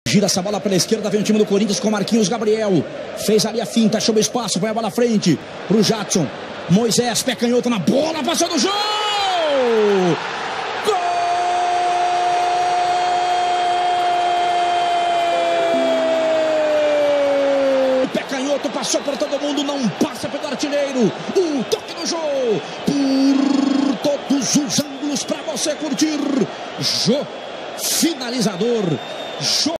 Gira essa bola pela esquerda, vem o time do Corinthians com Marquinhos Gabriel. Fez ali a finta, achou o espaço, põe a bola à frente pro Jadson. Moisés, pé canhoto na bola, passou do jogo! Gol! Pé canhoto, passou por todo mundo, não passa pelo artilheiro. Um toque no jogo, por todos os ângulos para você curtir. Jô, finalizador. Jô.